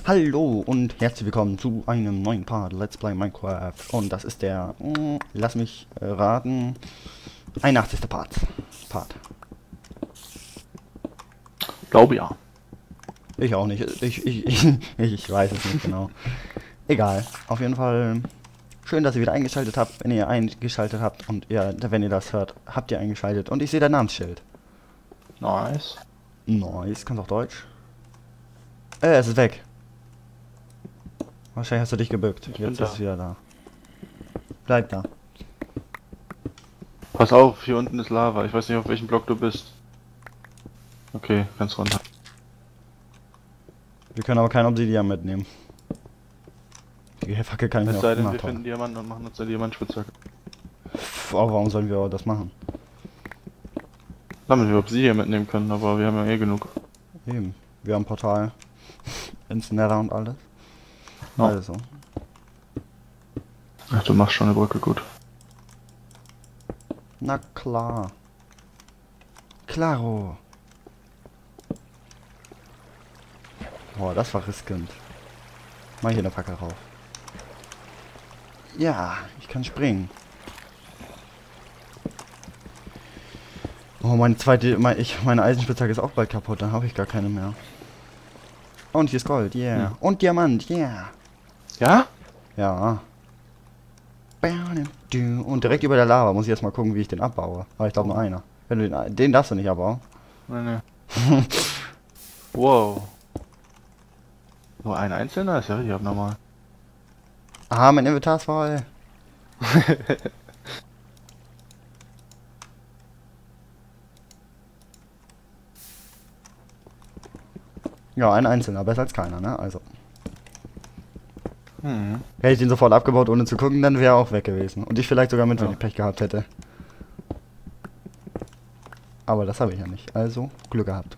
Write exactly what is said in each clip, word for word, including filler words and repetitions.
Hallo und herzlich willkommen zu einem neuen Part Let's Play Minecraft. Und das ist der, mm, lass mich äh, raten, einundachtzigste Part. Part. Glaube ja. Ich auch nicht. Ich, ich, ich, ich weiß es nicht genau. Egal. Auf jeden Fall schön, dass ihr wieder eingeschaltet habt. Wenn ihr eingeschaltet habt und ihr, wenn ihr das hört, habt ihr eingeschaltet. Und ich sehe dein Namensschild. Nice. Nice. Kannst auch Deutsch? Äh, es ist weg. Wahrscheinlich hast du dich gebückt. Ich Jetzt bin ist es da. wieder da. Bleib da. Pass auf, hier unten ist Lava. Ich weiß nicht, auf welchem Block du bist. Okay, ganz runter. Wir können aber kein Obsidian mitnehmen. Die Fackel kann ich Es mir sei auch denn, wir nachbauen. finden Diamanten und machen uns eine Diamantspitzhacke. Pff, aber warum sollen wir das machen? Damit wir Obsidian mitnehmen können, aber wir haben ja eh genug. Eben. Wir haben ein Portal ins Nether und alles. Ja. Also. Ach, du machst schon eine Brücke gut. Na klar. Klaro. Boah, das war riskant. Mach hier eine Fackel rauf. Ja, ich kann springen. Oh, meine zweite, mein, ich, meine Eisenspitzhacke ist auch bald kaputt, dann habe ich gar keine mehr. Und hier ist Gold, yeah. Ja. Und Diamant, yeah. Ja? Ja. Und direkt über der Lava muss ich erstmal gucken, wie ich den abbaue. Aber ich glaube nur einer. Wenn du den, den darfst du nicht abbauen. Nein, nein. Wow. Nur ein einzelner? Ist ja richtig abnormal. Aha, mein Inventar ist voll. Ja, ein einzelner, besser als keiner, ne? Also. Hm. Hätte ich den sofort abgebaut, ohne zu gucken, dann wäre er auch weg gewesen. Und ich vielleicht sogar mit, wenn Ja. ich Pech gehabt hätte. Aber das habe ich ja nicht. Also, Glück gehabt.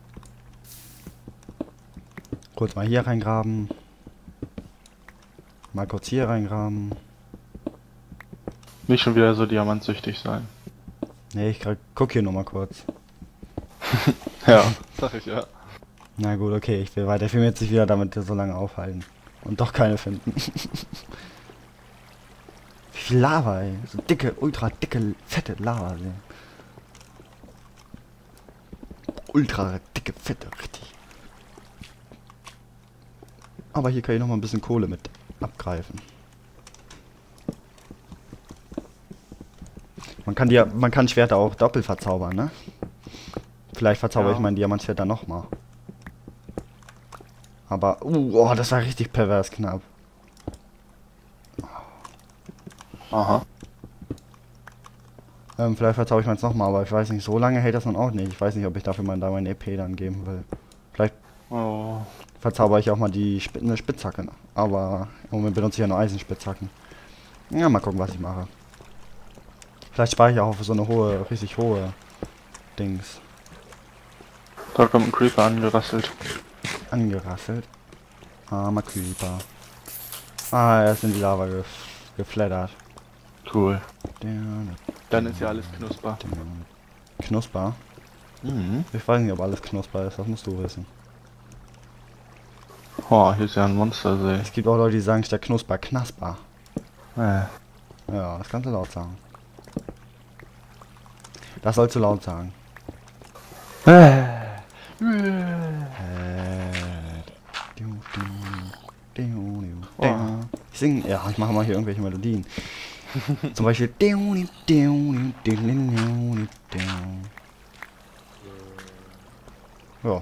Kurz mal hier reingraben. Mal kurz hier reingraben. Nicht schon wieder so diamantsüchtig sein. Ne, ich krieg, guck hier nur mal kurz. Ja, sag ich ja. Na gut, okay, ich will weiter. Ich will mir jetzt nicht wieder damit so lange aufhalten. Und doch keine finden. Wie viel Lava, ey. So dicke, ultra dicke, fette Lava, ey. Ultra dicke, fette, richtig. Aber hier kann ich noch mal ein bisschen Kohle mit abgreifen. Man kann die, man kann Schwerter auch doppelt verzaubern, ne? Vielleicht verzauber Ja. ich mein Diamantschwert dann noch mal. Aber, uh, oh, das war richtig pervers knapp. Aha. Ähm, vielleicht verzauber ich meins nochmal, aber ich weiß nicht, so lange hält das dann auch nicht. Ich weiß nicht, ob ich dafür mal da mein E P dann geben will. Vielleicht Oh. verzauber ich auch mal die Sp eine Spitzhacke. Aber im Moment benutze ich ja nur Eisenspitzhacken. Ja, mal gucken, was ich mache. Vielleicht spare ich auch auf so eine hohe, richtig hohe Dings. Da kommt ein Creeper angerasselt. Angerasselt. Armer Creeper. Ah, er ist in die Lava gef geflattert. Cool. Der, Dann ist ja alles knusper. der, Knusper? Mhm. Ich weiß nicht, ob alles knusper ist, das musst du wissen. Oh, hier ist ja ein Monstersee. Es gibt auch Leute, die sagen statt Knusper, Knasper. Äh. Ja, das kannst du laut sagen. Das sollst du laut sagen. Äh. Oh. Ich singe, ja, ich mache mal hier irgendwelche Melodien. Zum Beispiel. Ja.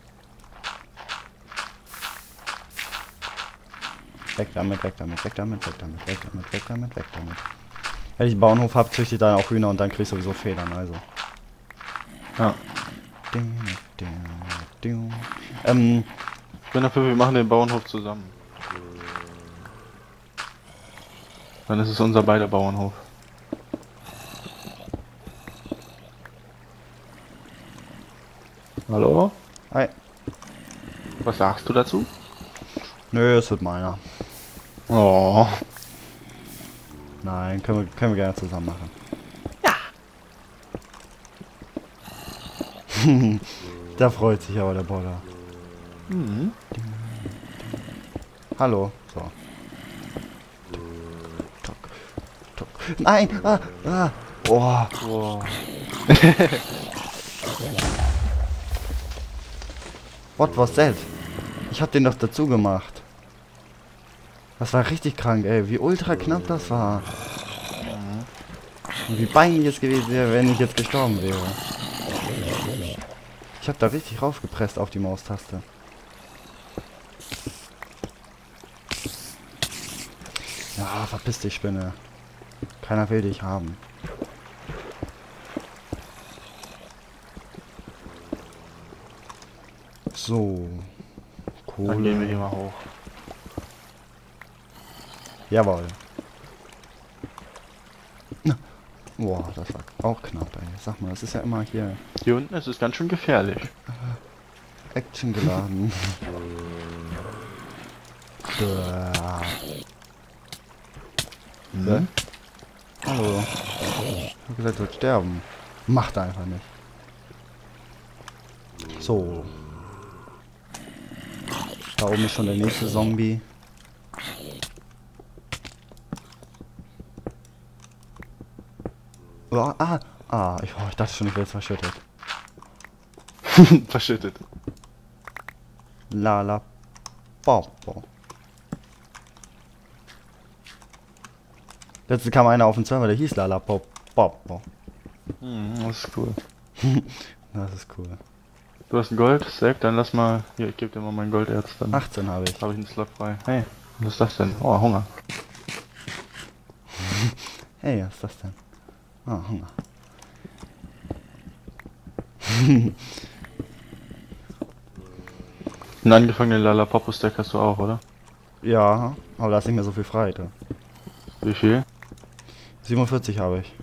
Weg damit, weg damit, weg damit, weg damit, weg damit, weg damit, weg damit. Wenn ich einen Bauernhof habe, züchte ich dann auch Hühner und dann krieg ich sowieso Federn, also. Ja. Ähm, Ich bin dafür, wir machen den Bauernhof zusammen. Dann ist es unser beider Bauernhof. Hallo? hi. Was sagst du dazu? Nö, es wird meiner. Oh. Nein, können wir, können wir gerne zusammen machen. Ja. Da freut sich aber der Boller. Mhm. Hallo. So. Tok, tok. Nein! Ah! Ah! Oh! Wow. What was that? Ich hab den doch dazu gemacht. Das war richtig krank, ey. Wie ultra knapp das war. Und wie peinlich es gewesen wäre, wenn ich jetzt gestorben wäre. Ich hab da richtig raufgepresst auf die Maustaste. Ja, verpiss dich, Spinne. Keiner will dich haben. So. Dann gehen wir hier Kohle. mal hoch. Jawohl. Na. Boah, das war auch knapp, ey. Sag mal, das ist ja immer hier Hier unten ist es ganz schön gefährlich. Action geladen. Ja. Mhm. Hallo. Ich hab gesagt, du sollst sterben. Macht er einfach nicht. So. Da oben ist schon der nächste Zombie. Oh, ah, ah, ich, oh, ich dachte schon, ich werde jetzt verschüttet. Verschüttet. Lala Popo. Letztens kam einer auf den Server, der hieß Lala Popo. Mhm, das ist cool. Das ist cool. Du hast ein Gold, Zack, dann lass mal. Hier, ich gebe dir mal mein Golderz, dann achtzehn habe ich. habe ich einen Slot frei. Hey, was ist das denn? Oh, Hunger. Hey, was ist das denn? Ah, Hunger. Einen angefangenen Lalapopo-Stack hast du auch, oder? Ja, aber da ist nicht mehr so viel frei. Da. Wie viel? siebenundvierzig habe ich.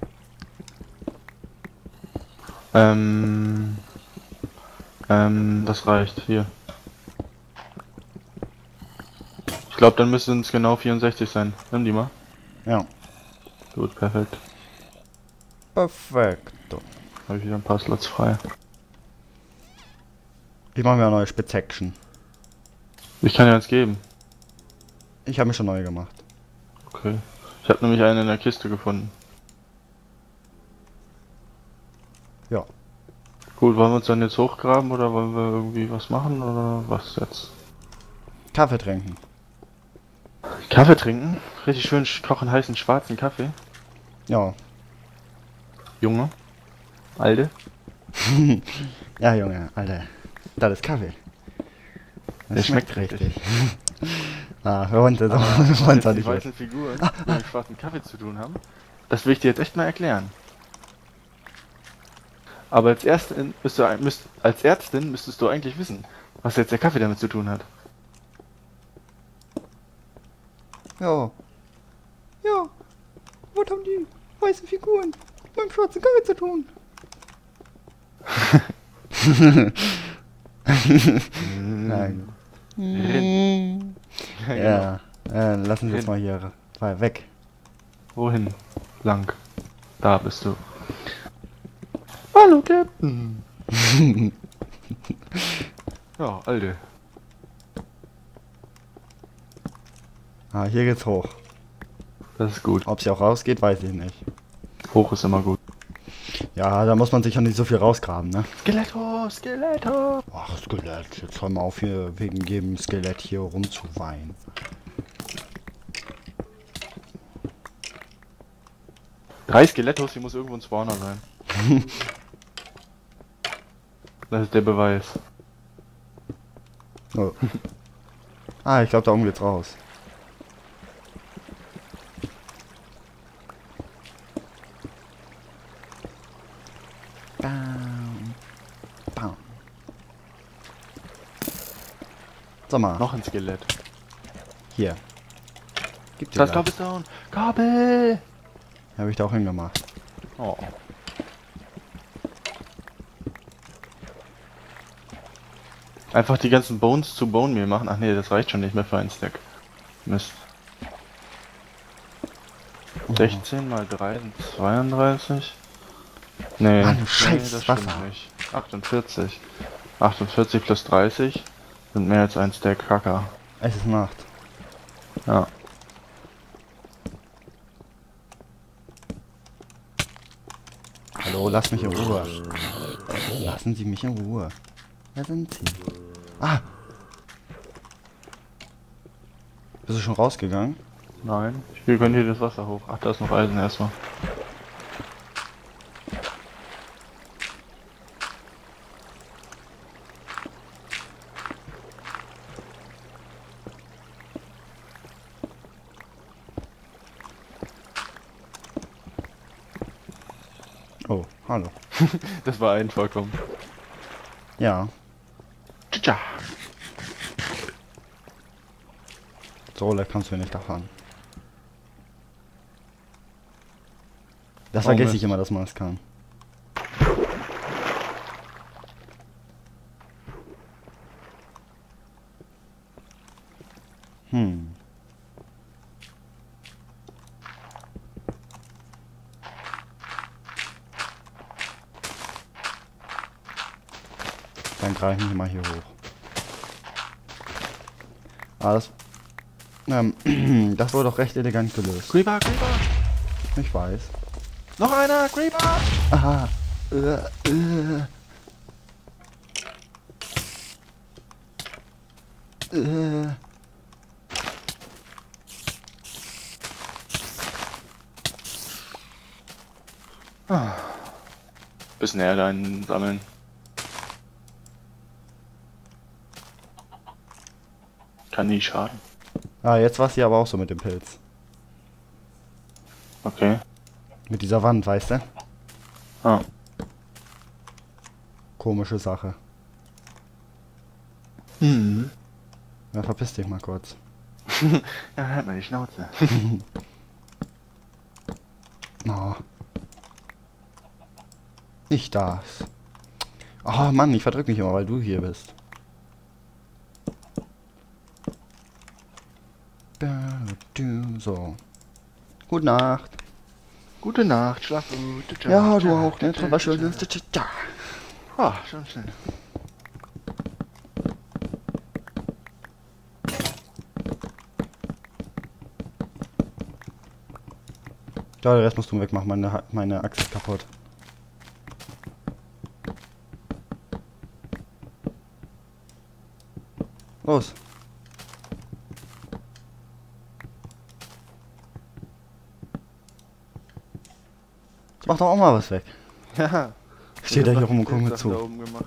Ähm. Ähm, das reicht. Hier. Ich glaube, dann müssen es genau vierundsechzig sein. Nimm die mal. Ja. Gut, perfekt. Perfekto. Habe ich wieder ein paar Slots frei. Ich mache mir eine neue Spitz-Action. Ich kann ja eins geben. Ich habe mir schon neue gemacht. Okay. Ich habe nämlich einen in der Kiste gefunden. Ja. Gut, wollen wir uns dann jetzt hochgraben oder wollen wir irgendwie was machen oder was jetzt? Kaffee trinken. Kaffee trinken? Richtig schön kochen heißen schwarzen Kaffee. Ja. Junge. Alte. Ja, Junge, Alter. Das ist Kaffee. Das Der schmeckt, schmeckt richtig. Ah, wir wollen das Aber wir was wollen jetzt das die nicht weg. weißen Figuren mit dem schwarzen Kaffee zu tun haben, das will ich dir jetzt echt mal erklären. Aber als Ärztin, bist du, ein- müsst, als Ärztin müsstest du eigentlich wissen, was jetzt der Kaffee damit zu tun hat. Ja. Ja. Was haben die weißen Figuren mit dem schwarzen Kaffee zu tun? Nein. Renn. Ja. Äh, lassen Sie uns Renn. mal hier mal weg. Wohin? Lang. Da bist du. Hallo, Captain. Ja, Alter. Ah, hier geht's hoch. Das ist gut. Ob sie auch rausgeht, weiß ich nicht. Hoch ist immer gut. Ja, da muss man sich ja nicht so viel rausgraben, ne? Skeletto, Skeletto. Ach, Skelett. Jetzt hör mal auf, hier wegen jedem Skelett hier rumzuweinen. Drei Skelettos, hier muss irgendwo ein Spawner sein. Das ist der Beweis. Oh. Ah, ich glaube, da oben geht's raus. Bam. Bam. Sag mal, Noch ein Skelett. hier. Gib dir Das gleich. Cobblestone. Kabel. Habe ich da auch hingemacht. Oh. Einfach die ganzen Bones zu Bone Meal machen. Ach nee, das reicht schon nicht mehr für einen Stack. Mist. sechzehn mal drei sind zweiunddreißig. Nee, Mann, nee scheiß das Wasser. stimmt nicht. achtundvierzig. achtundvierzig plus dreißig sind mehr als ein Stack Kacker. Es ist Nacht. Ja. Hallo, lass mich in Ruhe. Lassen Sie mich in Ruhe. Wer sind Sie? Ah! Bist du schon rausgegangen? Nein. Wir können hier das Wasser hoch. Ach, da ist noch Eisen erstmal. Oh, hallo. Das war ein Vorkommen. Ja. Tja. So leicht kannst du nicht davon. Das Oh, vergesse Mist. ich immer, dass man es kann. Hm. Dann greifen wir mal hier hoch. Ah, das, ähm, das wurde doch recht elegant gelöst. Creeper, Creeper! Ich weiß. Noch einer, Creeper! Aha. Äh, äh. Äh. Ah. Bisschen Erde einsammeln. Kann nie schaden. Ah, jetzt war es hier aber auch so mit dem Pilz. Okay. Mit dieser Wand, weißt du? Ah. Komische Sache. Hm. Ja, verpiss dich mal kurz. Ja, halt mal die Schnauze. Oh. Nicht das. Oh Mann, ich verdrück mich immer, weil du hier bist. So. Gute Nacht. Gute Nacht, schlaf gut. Ja, du auch, ne? Was Schönes. Ja. Ah, schon schön. Ja, den Rest musst du wegmachen, meine, Ha- meine Achse ist kaputt. Los. Jetzt mach doch auch mal was weg. Ja. Steht da Ich hier hab rum und noch guckt mir Sachen da zu. oben gemacht.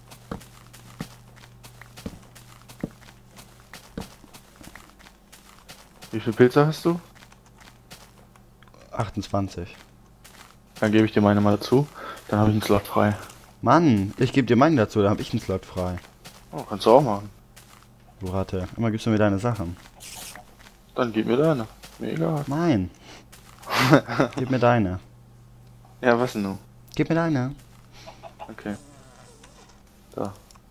Wie viele Pilze hast du? achtundzwanzig. Dann gebe ich dir meine mal dazu. Dann habe ich einen Slot frei. Mann, ich gebe dir meinen dazu, da habe ich einen Slot frei. Oh, kannst du auch machen. Du Ratte, immer gibst du mir deine Sachen. Dann gib mir deine. Mir egal. Nein. Gib mir deine. Ja, was denn nun? Gib mir deine. Okay. Da.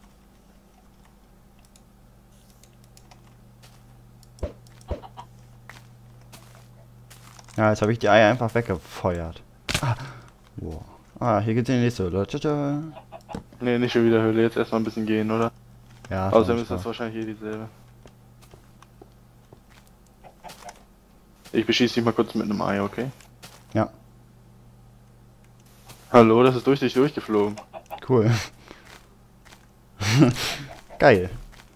Ja, jetzt habe ich die Eier einfach weggefeuert. Ah, wow. Ah, hier geht's in die nächste Höhle. Tschüss. Ne, nicht schon wieder Höhle. Jetzt erstmal ein bisschen gehen, oder? Ja, Außerdem schon ist das Spaß. wahrscheinlich eh dieselbe. Ich beschieße dich mal kurz mit einem Ei, okay? Ja, Hallo, das ist durch dich durchgeflogen. cool. Geil.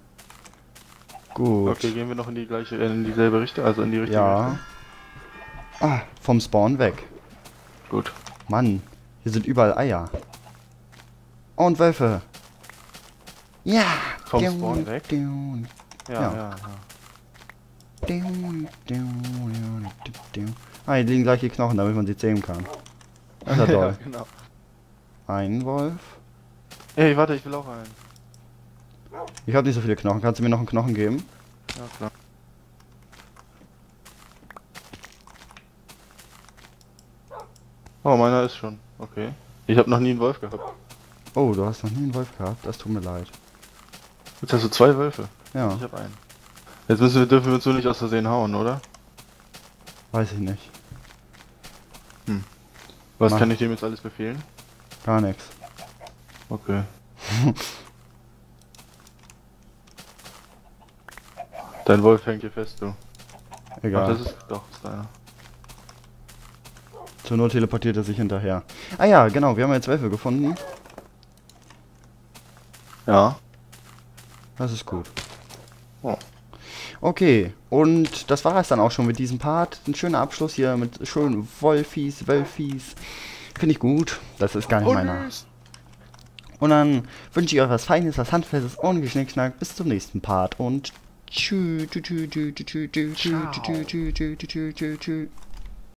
Gut. Okay, gehen wir noch in die gleiche, äh, in dieselbe Richtung, also in die richtige Ja. Richtung. Ah, vom Spawn weg. Gut. Mann, hier sind überall Eier. Und Wölfe. Ja. Vom Spawn weg? Dun, Ja, Ja. ja, ja. dun, dun, dun, dun. Ah, hier liegen gleich die Knochen, damit man sie zähmen kann. Das ist ja Ja, toll. genau. Ein Wolf. Ey, warte, ich will auch einen. Ich habe nicht so viele Knochen. Kannst du mir noch einen Knochen geben? Ja, klar. Oh, meiner ist schon. Okay. Ich habe noch nie einen Wolf gehabt. Oh, du hast noch nie einen Wolf gehabt. Das tut mir leid. Jetzt hast du zwei Wölfe. Ja, Ich habe einen. Jetzt müssen wir, dürfen wir uns so nicht aus Versehen hauen, oder? weiß ich nicht. Was Mach. kann ich dem jetzt alles befehlen? Gar nichts. Okay. Dein Wolf hängt hier fest, du. Egal. Ach, das ist doch da. Zur Not teleportiert er sich hinterher. Ah ja, genau, wir haben jetzt Wölfe gefunden. Ja. Das ist gut. Oh. Okay, und das war es dann auch schon mit diesem Part. Ein schöner Abschluss hier mit schönen Wolfies, Wölfies. Finde ich gut. Das ist gar nicht meiner. Und dann wünsche ich euch was Feines, was Handfestes und Geschnickschnack. Bis zum nächsten Part und tschüss. Tschüss. Tschüss. Tschüss. Tschüss. Tschüss. Tschüss. Tschüss. Tschüss. Tschüss.